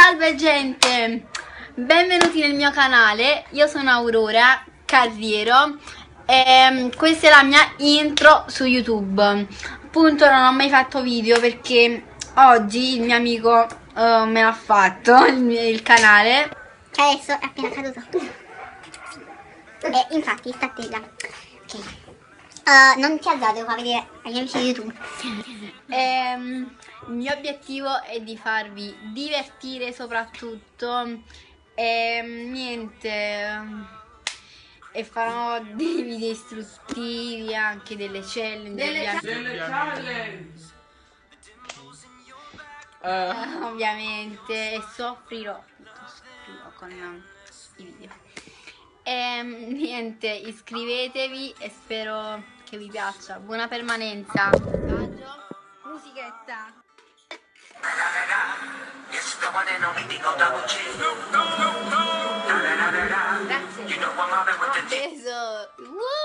Salve gente, benvenuti nel mio canale, io sono Aurora Carriero e questa è la mia intro su YouTube. Appunto non ho mai fatto video perché oggi il mio amico me l'ha fatto, il canale. Che adesso è appena caduto. E infatti sta tela. Ok. Non ti alzate, devo far vedere agli amici di YouTube. Il mio obiettivo è di farvi divertire soprattutto e niente, e farò dei video istruttivi, anche delle challenge, ovviamente, e soffrirò con i video. Niente, iscrivetevi e spero che vi piaccia. Buona permanenza. Musichetta. Grazie. Ho preso.